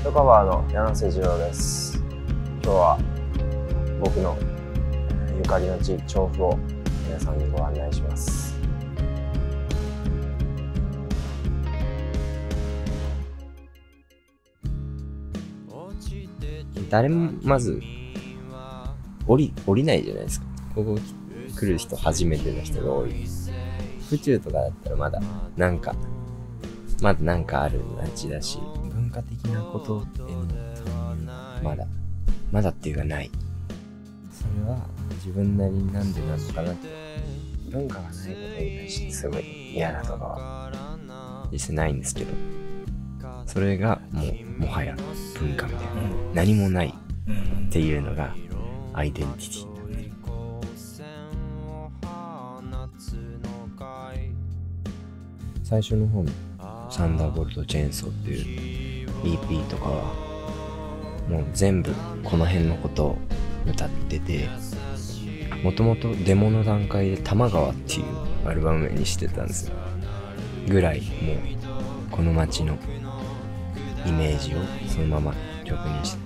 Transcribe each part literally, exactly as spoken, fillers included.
トカバーの柳瀬次郎です。今日は僕のゆかりの地調布を皆さんにご案内します。誰もまず降り降りないじゃないですか。ここ来る人初めての人が多い。府中とかだったらまだなんかまだなんかある街だし、文化的なことってまだまだっていうかない。それは自分なりになんでなのかなって。文化がないことに対してすごい嫌だとかは実際ないんですけど、それがもうもはや文化みたいな、うん、何もないっていうのがアイデンティティ。最初の方のサンダーボルトチェーンソーっていう イーピー とかはもう全部この辺のことを歌ってて、もともとデモの段階で玉川っていうアルバム名にしてたんですよ。ぐらいもうこの街のイメージをそのまま曲にして、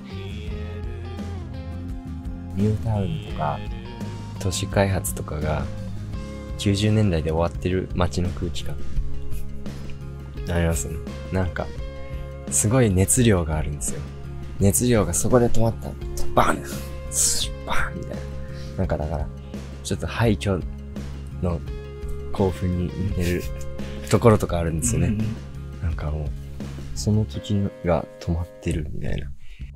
ニュータウンとか都市開発とかがきゅうじゅうねんだいで終わってる街の空気感ありますね。なんかすごい熱量があるんですよ。熱量がそこで止まったらバンスッバンみたいな、なんかだからちょっと廃墟の興奮に似てるところとかあるんですよね。なんかもうその時が止まってるみたいな。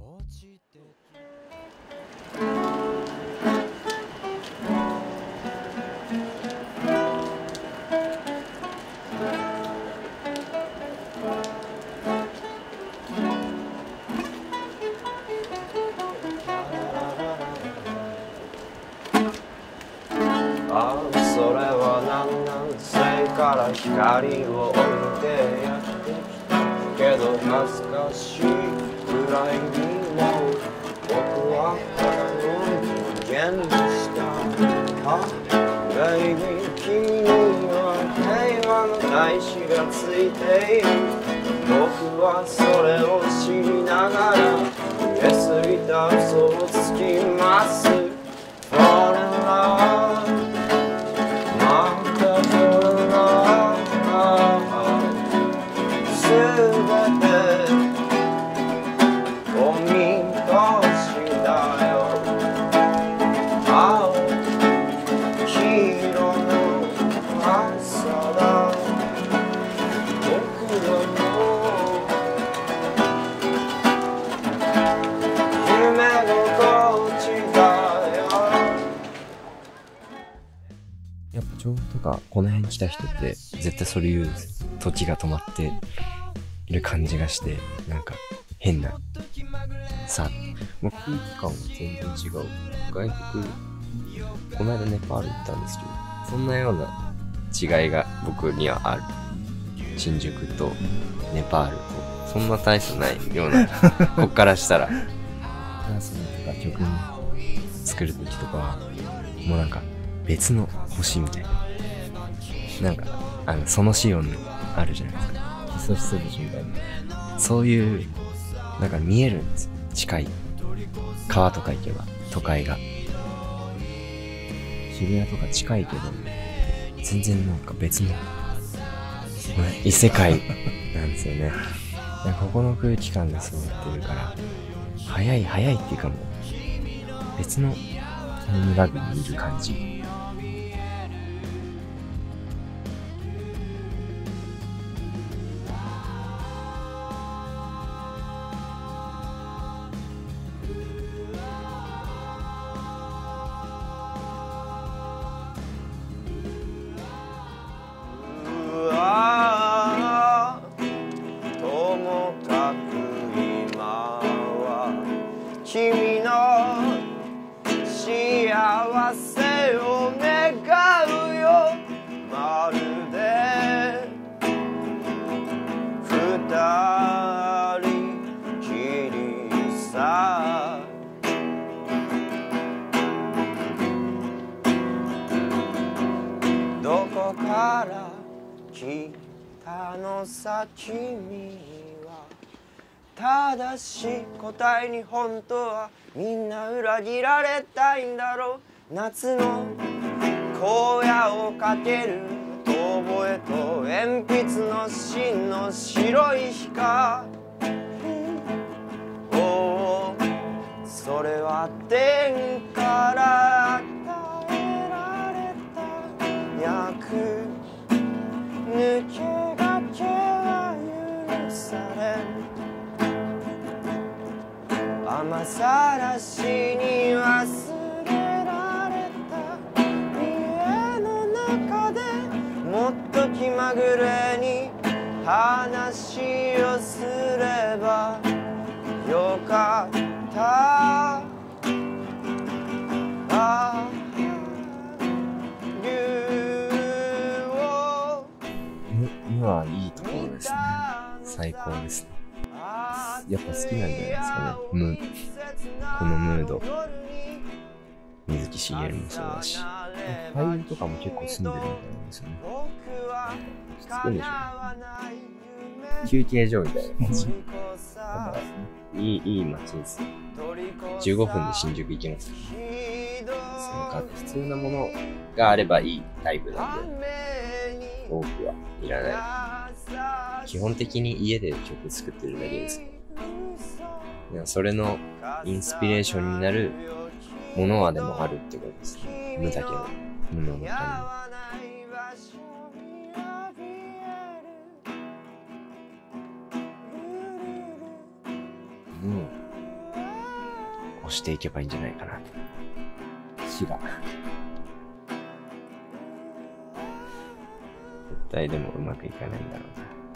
ああ、それは南南西から光を置いてやってきたけど恥ずかしいくらいにも僕はただの人間でした。あ、ベイビー、君には平和の大志がついている。僕はそれを知りながら増えすぎた嘘をつきます。 Fall in love、やっぱ調布とかこの辺来た人って絶対それ言う時が止まっている感じがして、なんか変なさ、もう空気感は全然違う。外国、この間ネパール行ったんですけど、そんなような違いが僕にはある。新宿とネパールとそんな大差ないようなこっからしたらダンスとか曲に作る時とかはもうなんか別の星みたいな、なんかあのそのシオンあるじゃないですか、ヒソヒソ星みたいな、そういうなんか見えるんですよ。近い川とか行けば都会が、渋谷とか近いけど全然なんか別の異世界なんですよね。ここの空気感がそうなってるから早い早いっていうかもう別のタイムラグにいる感じ。君の幸せを願うよ、まるで二人きりさ。どこから来たのさ君は、 ただし答えに本当はみんな裏切られたいんだろう。夏の荒野をかける遠吠えと鉛筆の芯の白い光、おおそれは天から与えられた役、抜けがけは許されん、雨さらしに忘れられた家の中でもっと気まぐれに話をすればよかった。あ無はいいところですね。最高ですね。やっぱ好きなんじゃないですかね。無。このムード。水木しげるもそうだし。俳優とかも結構住んでるみたいなんですよね。落ち着くんでしょうね。休憩所みたいな感じ。だから、いい、いい街ですよ。じゅうごふんで新宿行けます。なんか必要なものがあればいいタイプなんで。多くはいらない。基本的に家で曲作ってるだけですけど、それのインスピレーションになるものはでもあるってことですね。無だけど、無の中に。うん。押していけばいいんじゃないかな。死が。絶対でもうまくいかないんだろうな。